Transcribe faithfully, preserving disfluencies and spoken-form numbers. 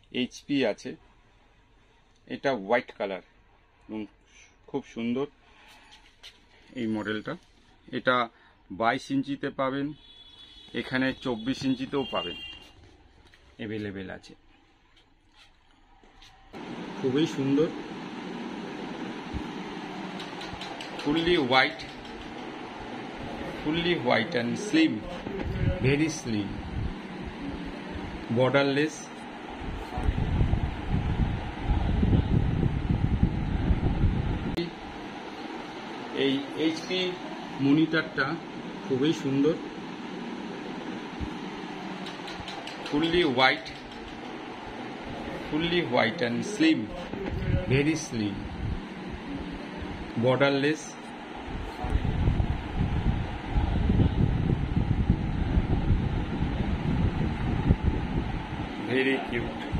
HP আছে। এটা white colour এবং খুব সুন্দর এই মডেলটা। এটা বাইশ ইঞ্চিতে পাবেন, এখানে চব্বিশ ইঞ্চিতেও পাবেন, অ্যাভেলেবেল আছে। খুবই সুন্দর, fully white, fully white and slim, very slim, borderless. এই এইচপি মনিটরটা খুবই সুন্দর, fully white, fully white and slim, very slim, borderless. Very cute.